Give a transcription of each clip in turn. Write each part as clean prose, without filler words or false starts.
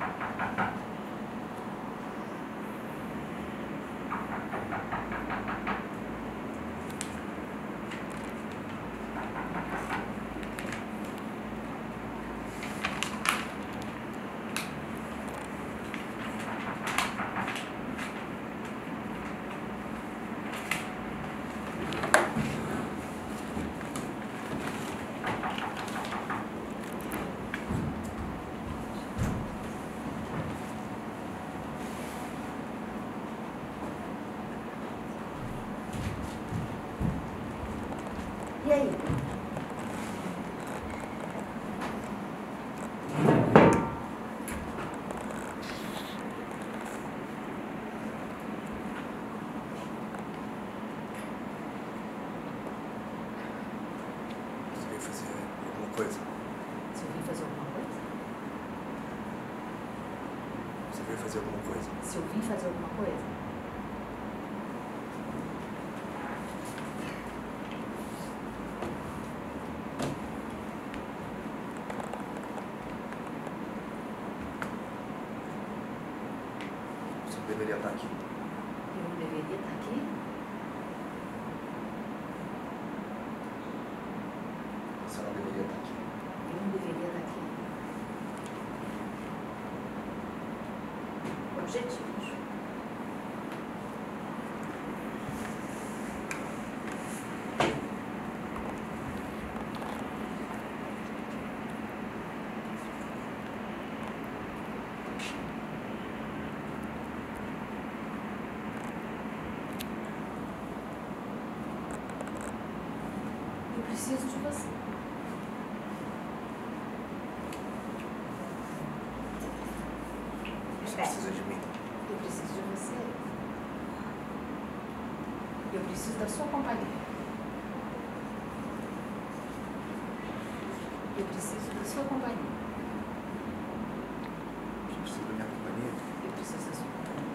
E aí? Você veio fazer alguma coisa? Você veio fazer alguma coisa? Você veio fazer alguma coisa? Se eu vim fazer alguma coisa? Você deveria estar aqui. Eu não deveria estar aqui? Você não deveria estar aqui. Eu não deveria estar aqui. Objetivos. Eu preciso de você. Você precisa de mim. Eu preciso de você. Eu preciso da sua companhia. Eu preciso da sua companhia. Você precisa da minha companhia. Eu preciso da sua companhia.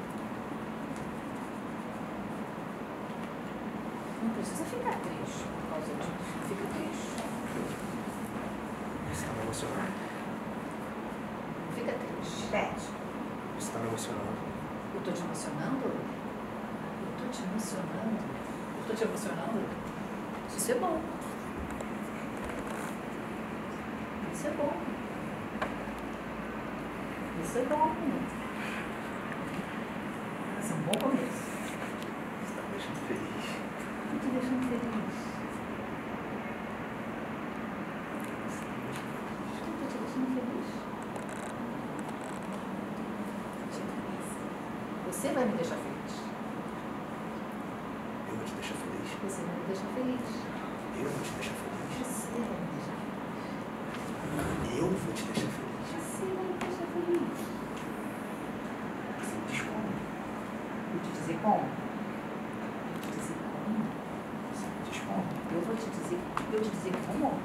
Não precisa ficar triste por causa disso. Fica triste. Você está me emocionando. Não fica triste. Repete. Você está me emocionando. Eu tô te emocionando? Eu tô te emocionando? Eu tô te emocionando? Isso é bom. Isso é bom. Isso é bom. Isso é um bom começo. Você está me deixando feliz. Tô te deixando feliz. Eu tô te deixando feliz. Você vai me deixar feliz. Eu vou te deixar feliz. Você vai me deixar feliz. Eu vou te deixar feliz. Você vai me deixar feliz. Eu vou te deixar feliz. Você vai me deixar feliz. Você me diz como? Vou te dizer como? Vou te dizer como? Você me diz como? Eu vou te dizer como?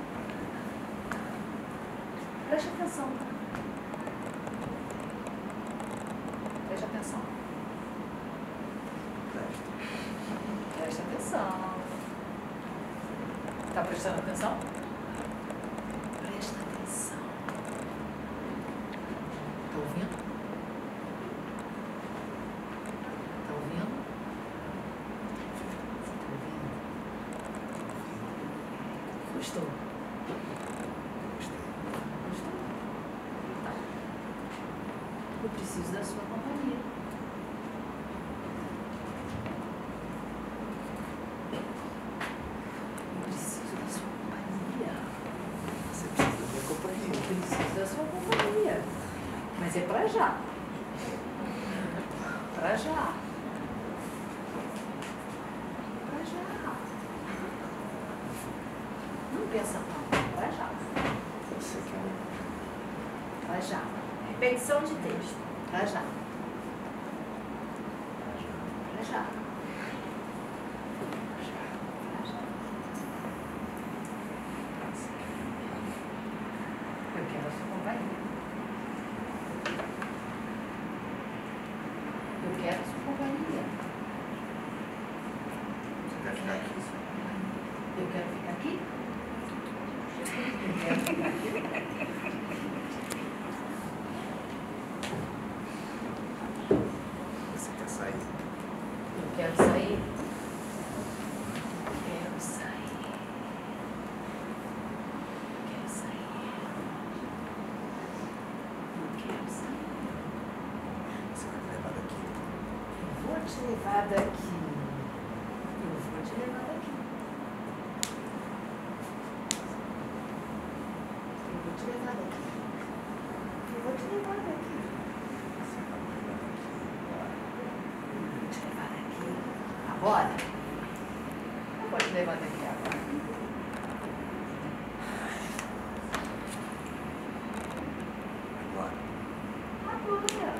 Preste atenção. Preste atenção. Presta. Preste atenção. Tá prestando atenção? Presta atenção. Tá ouvindo? Tá ouvindo? Você tá ouvindo? Gostou? Gostei. Gostou? Tá. Eu preciso da sua companhia. Eu preciso da sua companhia. Você precisa da minha companhia. Eu preciso da sua companhia. Mas é pra já. Pra já. Pra já. Não pensa não. Pra já. Você quer. Pra já. Repetição de texto. Pra já. Pra já. Pra já. Eu quero a sua companhia. Eu quero a sua companhia. Você quer ficar aqui? Eu quero ficar aqui? Eu quero ficar aqui? Você quer sair? Eu quero sair. Quero sair. Quero sair. Eu quero sair. Você vai me levar daqui? Eu vou te levar daqui. Eu vou te levar daqui. Eu vou te levar daqui. Eu vou te levar daqui. Você vai me levar daqui. Eu vou te levar daqui. Agora? Eu vou te levar daqui agora. Agora. Agora.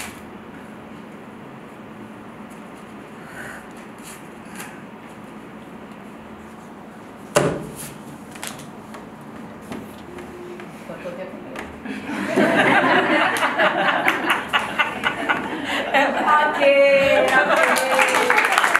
Só tô até com medo. Ok.